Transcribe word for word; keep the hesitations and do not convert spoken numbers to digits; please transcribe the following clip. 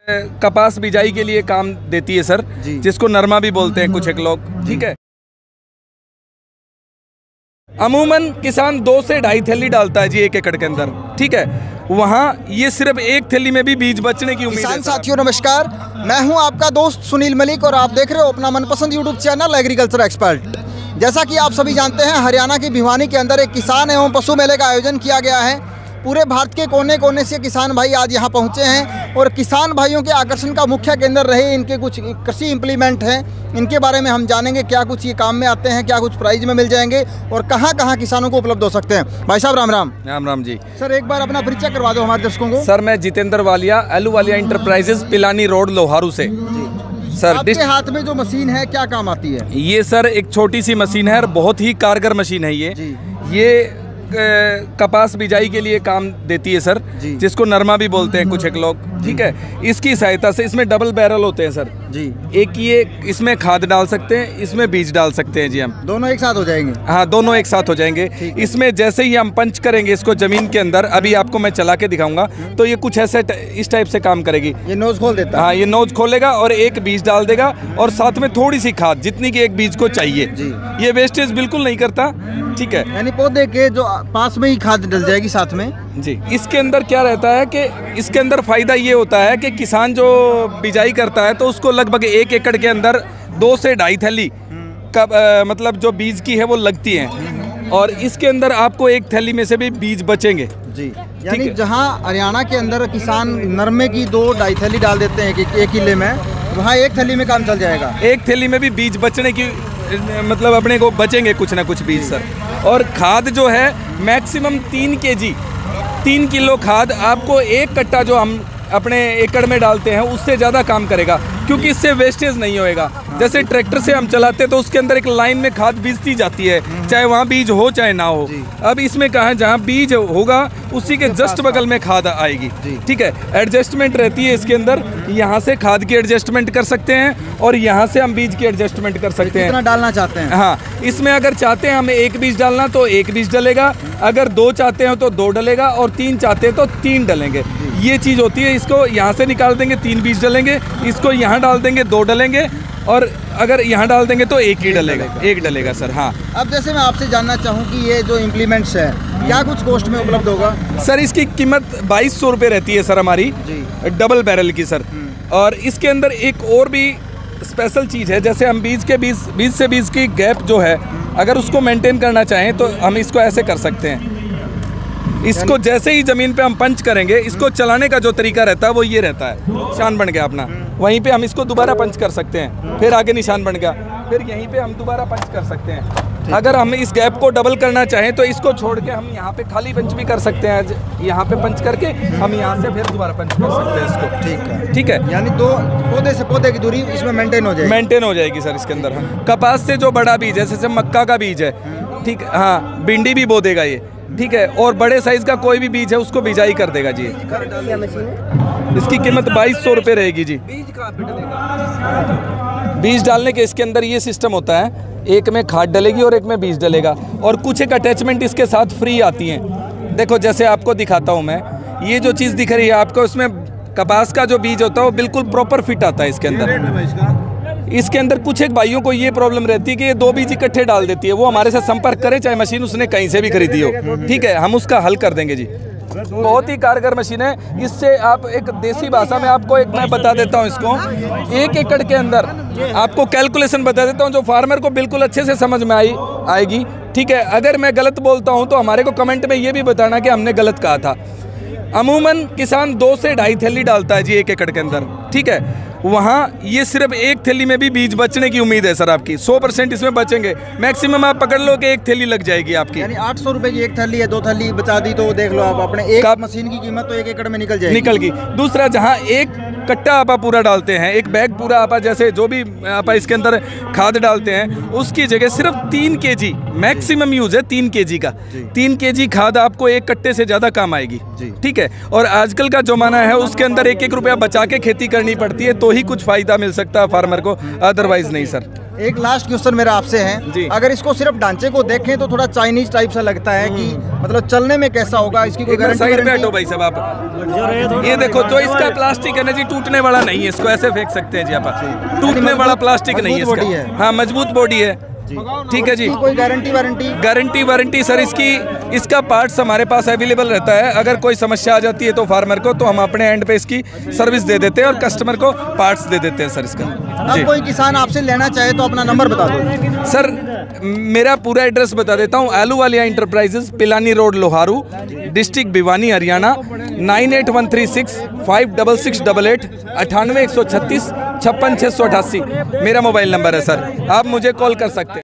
कपास बिजाई के लिए काम देती है सर, जिसको नरमा भी बोलते हैं कुछ एक लोग, ठीक है। अमूमन किसान दो से ढाई थैली डालता है जी एक एकड़ के अंदर, ठीक है। वहाँ ये सिर्फ एक थैली में भी बीज बचने की उम्मीद है। किसान साथियों नमस्कार, मैं हूं आपका दोस्त सुनील मलिक और आप देख रहे हो अपना मनपसंद यूट्यूब चैनल एग्रीकल्चर एक्सपर्ट। जैसा कि आप सभी जानते हैं, हरियाणा की भिवानी के अंदर एक किसान एवं पशु मेले का आयोजन किया गया है। पूरे भारत के कोने कोने से किसान भाई आज यहाँ पहुँचे हैं और किसान भाइयों के आकर्षण का मुख्य केंद्र रहे इनके कुछ कृषि इम्प्लीमेंट हैं। इनके बारे में हम जानेंगे क्या कुछ ये काम में आते हैं, क्या कुछ प्राइज में मिल जाएंगे और कहाँ कहाँ किसानों को उपलब्ध हो सकते हैं। भाई साहब राम राम। राम राम जी। सर एक बार अपना परिचय करवा दो हमारे दर्शकों को। सर मैं जितेंद्र वालिया, अहलूवालिया इंटरप्राइजेज, पिलानी रोड, लोहारू से। सर आपके हाथ में जो मशीन है क्या काम आती है? ये सर एक छोटी सी मशीन है और बहुत ही कारगर मशीन है ये ये कपास बिजाई के लिए काम देती है सर, जिसको नरमा भी बोलते हैं कुछ एक लोग, ठीक है। इसकी सहायता से इसमें डबल बैरल होते हैं सर जी। एक ये इसमें खाद डाल सकते हैं, इसमें बीज डाल सकते हैं जी। हम दोनों एक साथ हो जाएंगे? हाँ, दोनों एक साथ हो जाएंगे। इसमें जैसे ही हम पंच करेंगे इसको जमीन के अंदर, अभी आपको मैं चला के दिखाऊंगा, तो ये कुछ ऐसे इस टाइप से काम करेगी। ये नोज खोल देता है? हाँ, ये नोज खोलेगा और एक बीज डाल देगा और साथ में थोड़ी सी खाद, जितनी की एक बीज को चाहिए। ये वेस्टेज बिल्कुल नहीं करता, ठीक है। यानी पौधे के जो पास में ही खाद डल जाएगी साथ में जी। इसके अंदर क्या रहता है कि इसके अंदर फायदा ये होता है कि किसान जो बिजाई करता है तो उसको लगभग एक एकड़ के अंदर दो से ढाई थैली का आ, मतलब जो बीज की है वो लगती है, और इसके अंदर आपको एक थैली में से भी बीज बचेंगे जी। यानी जहां हरियाणा के अंदर किसान नरमे की दो ढाई थैली डाल देते हैं एक, एक किले में, वहाँ एक थैली में काम चल जाएगा। एक थैली में भी बीज बचने की मतलब अपने को बचेंगे कुछ ना कुछ बीज सर। और खाद जो है मैक्सिमम तीन केजी तीन किलो खाद आपको एक कट्टा जो हम अपने एकड़ में डालते हैं उससे ज़्यादा काम करेगा, क्योंकि इससे वेस्टेज नहीं होएगा। जैसे ट्रैक्टर से हम चलाते हैं तो उसके अंदर एक लाइन में खाद बीजती जाती है, चाहे वहाँ बीज हो चाहे ना हो। अब इसमें कहाँ जहाँ बीज होगा उसी के जस्ट बगल में खाद आएगी, ठीक है। एडजस्टमेंट रहती है इसके अंदर, यहाँ से खाद की एडजस्टमेंट कर सकते हैं और यहाँ से हम बीज की एडजस्टमेंट कर सकते हैं। कितना डालना चाहते हैं? हाँ, इसमें अगर चाहते हैं हमें एक बीज डालना तो एक बीज डलेगा, अगर दो चाहते हैं तो दो डलेगा, और तीन चाहते हैं तो तीन डलेंगे। ये चीज़ होती है। इसको यहाँ से निकाल देंगे तीन बीज डलेंगे, इसको यहाँ डाल देंगे दो डलेंगे, और अगर यहाँ डाल देंगे तो एक ही डलेगा, एक डलेगा सर। हाँ, अब जैसे मैं आपसे जानना चाहूँ कि ये जो इम्प्लीमेंट्स है क्या कुछ कॉस्ट में उपलब्ध होगा? सर इसकी कीमत बाईस सौ रुपये रहती है सर हमारी, डबल बैरल की सर। और इसके अंदर एक और भी स्पेशल चीज़ है, जैसे हम बीज के बीज बीज से बीज की गैप जो है अगर उसको मेंटेन करना चाहें तो हम इसको ऐसे कर सकते हैं। इसको जैसे ही ज़मीन पे हम पंच करेंगे, इसको चलाने का जो तरीका रहता है वो ये रहता है, निशान बन गया अपना, वहीं पे हम इसको दोबारा पंच कर सकते हैं, फिर आगे निशान बन गया, फिर यहीं पे हम दोबारा पंच कर सकते हैं। अगर हम इस गैप को डबल करना चाहें तो इसको छोड़ के हम यहाँ पे खाली पंच भी कर सकते हैं, यहाँ पे पंच करके हम यहाँ से फिर दोबारा पंच कर सकते हैं इसको, ठीक है, ठीक है। यानी दो पौधे से पौधे की दूरी इसमें मेंटेन हो जाएगी, मेंटेन हो जाएगी सर इसके अंदर। हाँ, कपास से जो बड़ा बीज है, जैसे मक्का का बीज है, ठीक है, हाँ, भिंडी भी बो देगा ये, ठीक है, और बड़े साइज का कोई भी बीज है उसको बिजाई कर देगा जी। इसकी कीमत बाईस सौ रुपये रहेगी जी। बीज डालने के इसके अंदर ये सिस्टम होता है, एक में खाद डलेगी और एक में बीज डलेगा, और कुछ एक अटैचमेंट इसके साथ फ्री आती हैं। देखो जैसे आपको दिखाता हूँ मैं, ये जो चीज़ दिख रही है आपको, इसमें कपास का जो बीज होता है वो बिल्कुल प्रॉपर फिट आता है इसके अंदर। इसके अंदर कुछ एक भाइयों को ये प्रॉब्लम रहती है कि ये दो बीज इकट्ठे डाल देती है, वो हमारे साथ संपर्क करें, चाहे मशीन उसने कहीं से भी खरीदी हो, ठीक है, हम उसका हल कर देंगे जी। बहुत ही कारगर मशीन है। इससे आप एक देसी भाषा में आपको एक मैं बता देता हूँ इसको, एक एकड़ के अंदर आपको कैलकुलेशन बता देता हूँ जो फार्मर को बिल्कुल अच्छे से समझ में आई आएगी, ठीक है। अगर मैं गलत बोलता हूँ तो हमारे को कमेंट में ये भी बताना कि हमने गलत कहा था। अमूमन किसान दो से ढाई थैली डालता है जी एक एकड़ के अंदर, ठीक है। वहाँ ये सिर्फ एक थैली में भी बीज बचने की उम्मीद है सर आपकी, सौ परसेंट इसमें बचेंगे। मैक्सिमम आप पकड़ लो कि एक थैली लग जाएगी आपकी। यानी आठ सौ रुपए की एक थैली है, दो थैली बचा दी तो देख लो आप अपने एक मशीन की कीमत तो एक एकड़ में निकल जाएगी, निकल गई। दूसरा, जहाँ एक कट्टा आपा पूरा डालते हैं, एक बैग पूरा आपा, जैसे जो भी आपा इसके अंदर खाद डालते हैं, उसकी जगह सिर्फ तीन केजी मैक्सिमम यूज है, तीन केजी का, तीन केजी खाद आपको एक कट्टे से ज़्यादा काम आएगी, ठीक है। और आजकल का जमाना है उसके अंदर एक एक रुपया बचा के खेती करनी पड़ती है, तो ही कुछ फायदा मिल सकता है फार्मर को, अदरवाइज नहीं सर। एक लास्ट क्वेश्चन मेरा आपसे जी। है, अगर इसको सिर्फ ढांचे को देखें तो थोड़ा चाइनीज टाइप सा लगता है कि मतलब चलने में कैसा होगा, इसकी कोई एक मिनट साइड पे गारंटी? हटो भाई साहब आप। ये देखो जो इसका प्लास्टिक है ना जी, टूटने वाला नहीं है, इसको ऐसे फेंक सकते हैं जी आप, टूटने वाला प्लास्टिक नहीं है मजबूत बॉडी इसका। है। हाँ मजबूत बॉडी है, ठीक है जी। कोई guarantee warranty? Guarantee warranty sir इसकी, इसका पार्ट्स हमारे पास अवेलेबल रहता है। अगर कोई समस्या आ जाती है तो फार्मर को, तो हम अपने एंड पे इसकी सर्विस दे देते हैं और कस्टमर को पार्ट्स दे देते हैं सर इसका जी। अब कोई किसान आपसे लेना चाहे तो अपना नंबर बता दो सर। मेरा पूरा एड्रेस बता देता हूँ, Ahluwalia enterprises, Pilani road, Loharu, district Bhiwani, Haryana. Nine eight one three six five double six double eight अठानवे एक सौ छत्तीस छप्पन छः सौ अठासी मेरा मोबाइल नंबर है सर, आप मुझे कॉल कर सकते हैं।